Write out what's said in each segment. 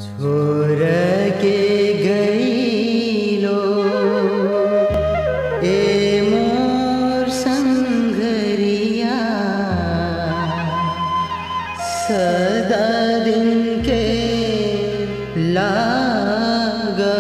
छोर के गईलो ए मोर संगरिया सदा दिन के लागा।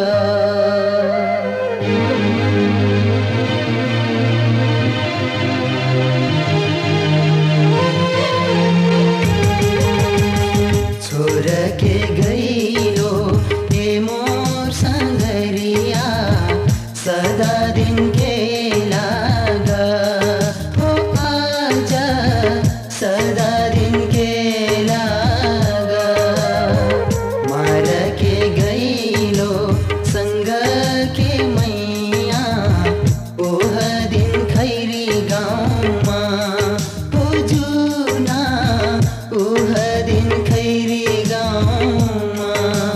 छोर के गईलो ए मोर संगरिया सदा दिन के लागा। हो आजा सदा दिन के लागा। मार के गईलो संग के मैया ओह दिन खैरी गाउँमा हो जुना ओह दिन खैरी गाउँमा।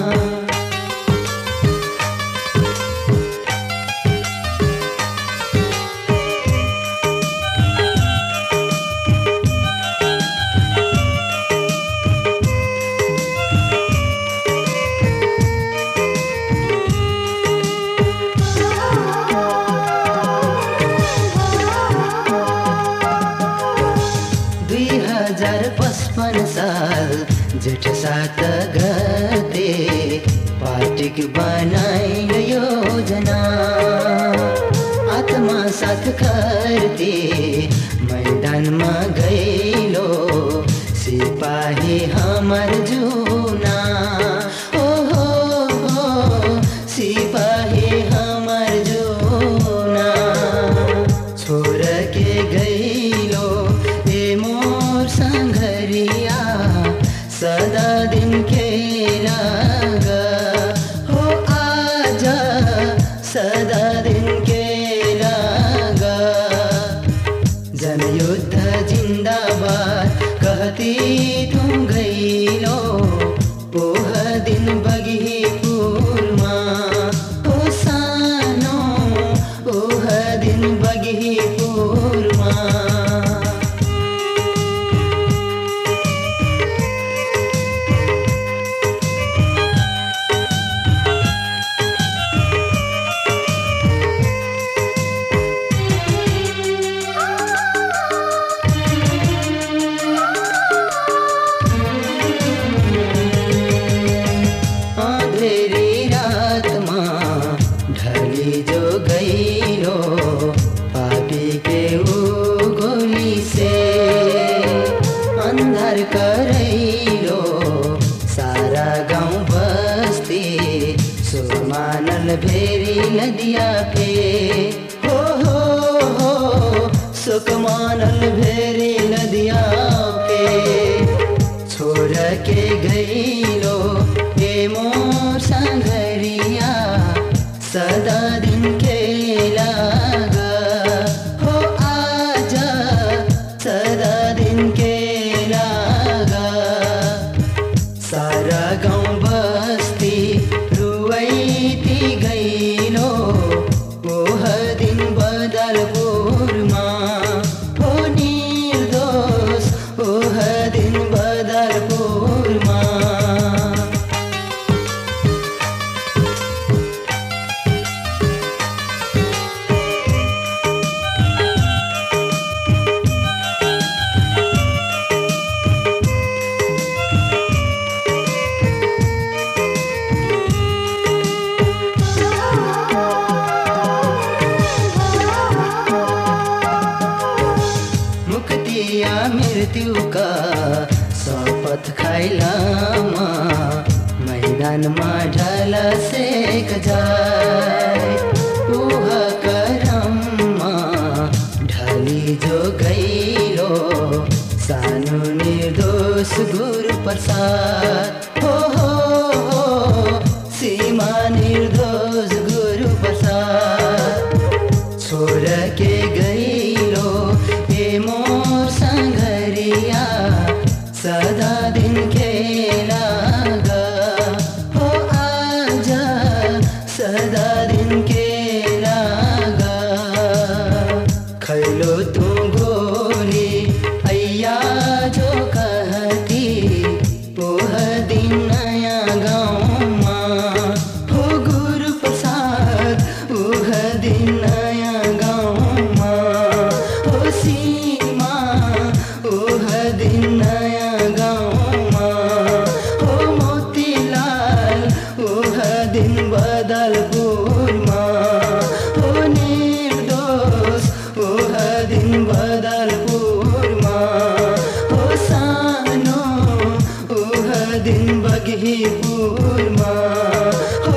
दुई 2055 साल जेठ 7 गते पार्टीक बनाइल योजना। आत्मा साथ करते मैदानमा गइलो सिपाही हमर जुना। ओ हो सिपाही हमर जुना। छोर के गइलो ए मोर संगरिया सदा दिन के लागा। हो आजा सदा दिन के लागा। जनयुद्ध जिंदाबाद कहती तुम गइलो ओह दिन बगिहीपुरमा। हो सानो ओह दिन बगिहीपुरमा। अंधेरी रात माँ ढली जो गईलो पापी के ऊ गोली से। अंधार करैलो सारा गाँव बस्ती सुरमानल भेरी नदिया पे। हो सुकमानल भेरी नदिया पे। छोर के गईलो ए मोर संगरिया सदा दिन के लागा। हो आजा सदा दिन के लागा। सारा गाँव बस्ती रुवैती गइलो ओह दिन बदलपुरमा। हो निर्दोष ओह दिन बदलपुरमा। मुक्तिया मृत्यु का शपथ खाइलामा मैदानमा ढला सेक जाए। उह करममा ढली जो गइलो सानो निर्दोष गुरु प्रसाद। हो सीमा निर्दोष गुरु प्रसाद। छोर के गइलो ए मोर संगरिया सदा दिन के लागा। हो आजा सदा दिन के लागा। खैलो तू गोली अय्या जो कहती ओह दिन दिन बगहीपुरमा हो